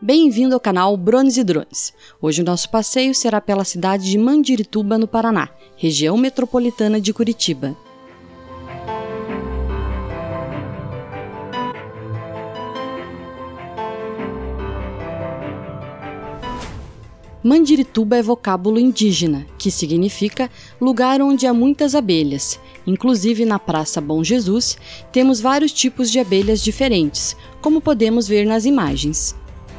Bem-vindo ao canal Brones e Drones. Hoje o nosso passeio será pela cidade de Mandirituba, no Paraná, região metropolitana de Curitiba. Mandirituba é vocábulo indígena, que significa lugar onde há muitas abelhas. Inclusive na Praça Bom Jesus, temos vários tipos de abelhas diferentes, como podemos ver nas imagens.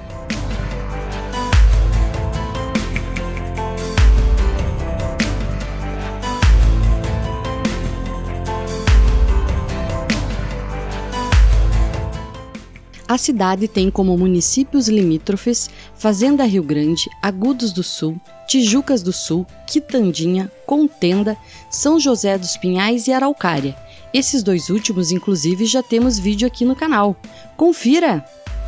A cidade tem como municípios limítrofes Fazenda Rio Grande, Agudos do Sul, Tijucas do Sul, Quitandinha, Contenda, São José dos Pinhais e Araucária. Esses dois últimos, inclusive, já temos vídeo aqui no canal. Confira!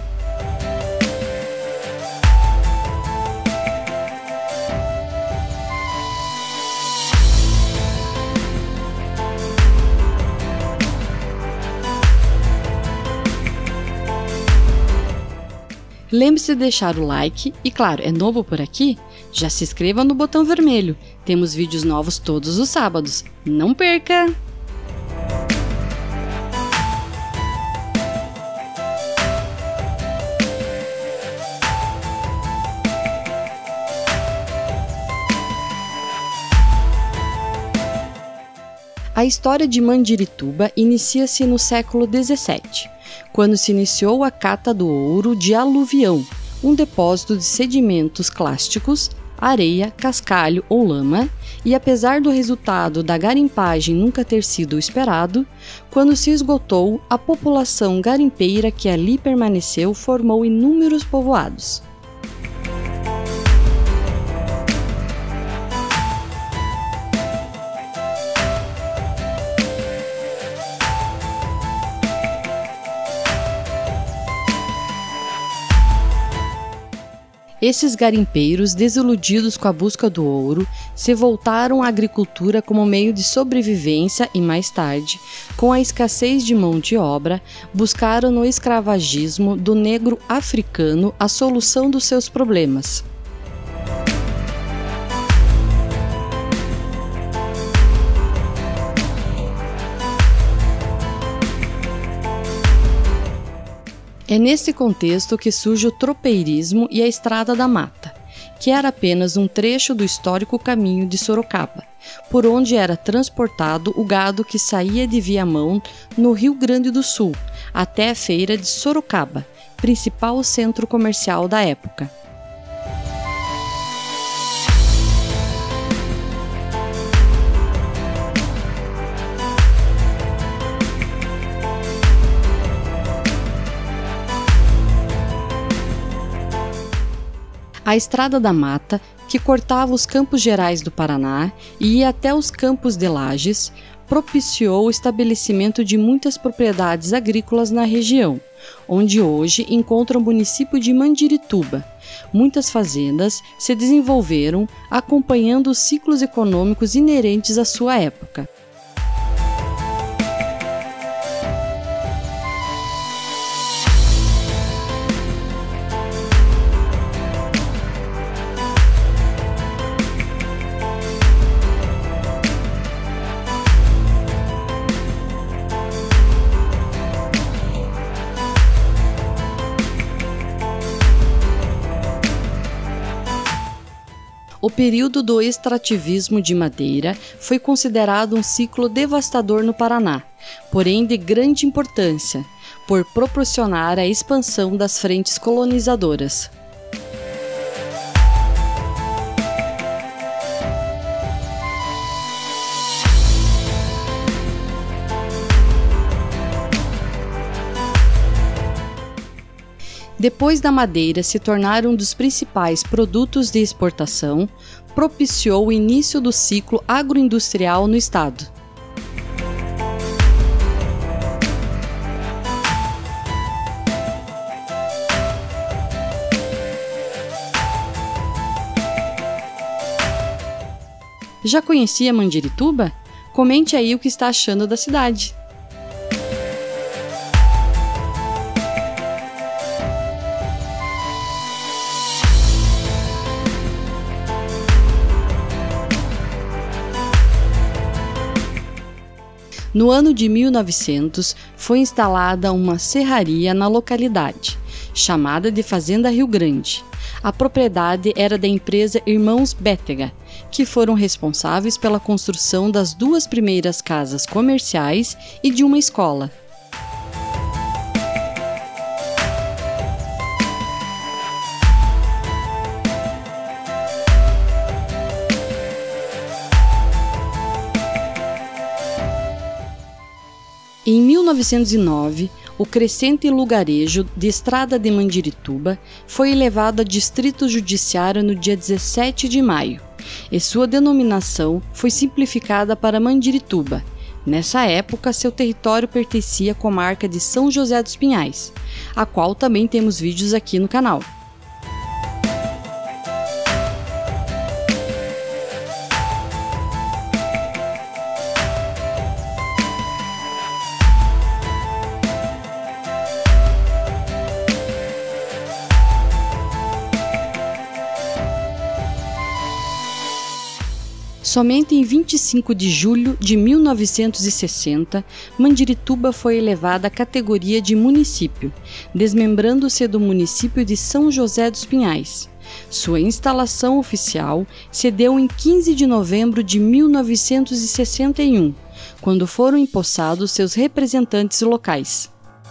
Lembre-se de deixar o like e, claro, é novo por aqui? Já se inscreva no botão vermelho. Temos vídeos novos todos os sábados. Não perca! A história de Mandirituba inicia-se no século XVII, quando se iniciou a cata do ouro de aluvião, um depósito de sedimentos clásticos, areia, cascalho ou lama, e apesar do resultado da garimpagem nunca ter sido o esperado, quando se esgotou, a população garimpeira que ali permaneceu formou inúmeros povoados. Esses garimpeiros, desiludidos com a busca do ouro, se voltaram à agricultura como meio de sobrevivência e, mais tarde, com a escassez de mão de obra, buscaram no escravagismo do negro africano a solução dos seus problemas. É nesse contexto que surge o tropeirismo e a Estrada da Mata, que era apenas um trecho do histórico caminho de Sorocaba, por onde era transportado o gado que saía de Viamão, no Rio Grande do Sul, até a feira de Sorocaba, principal centro comercial da época. A Estrada da Mata, que cortava os Campos Gerais do Paraná e ia até os Campos de Lages, propiciou o estabelecimento de muitas propriedades agrícolas na região, onde hoje encontra o município de Mandirituba. Muitas fazendas se desenvolveram acompanhando os ciclos econômicos inerentes à sua época. O período do extrativismo de madeira foi considerado um ciclo devastador no Paraná, porém de grande importância, por proporcionar a expansão das frentes colonizadoras. Depois da madeira se tornar um dos principais produtos de exportação, propiciou o início do ciclo agroindustrial no estado. Já conhecia Mandirituba? Comente aí o que está achando da cidade. No ano de 1900, foi instalada uma serraria na localidade, chamada de Fazenda Rio Grande. A propriedade era da empresa Irmãos Bétega, que foram responsáveis pela construção das 2 primeiras casas comerciais e de uma escola. Em 1909, o crescente lugarejo de Estrada de Mandirituba foi elevado a Distrito Judiciário no dia 17 de maio, e sua denominação foi simplificada para Mandirituba. Nessa época, seu território pertencia à comarca de São José dos Pinhais, a qual também temos vídeos aqui no canal. Somente em 25 de julho de 1960, Mandirituba foi elevada à categoria de município, desmembrando-se do município de São José dos Pinhais. Sua instalação oficial se deu em 15 de novembro de 1961, quando foram empossados seus representantes locais.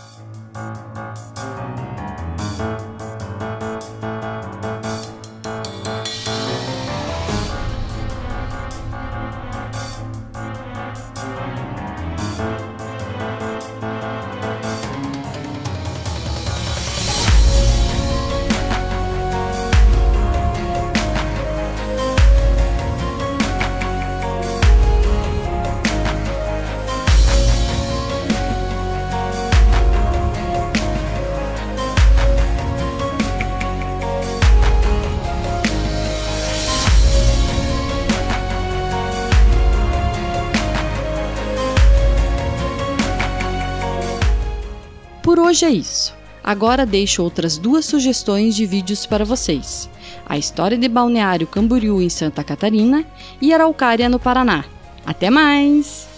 Por hoje é isso. Agora deixo outras 2 sugestões de vídeos para vocês. A história de Balneário Camboriú em Santa Catarina e Araucária no Paraná. Até mais!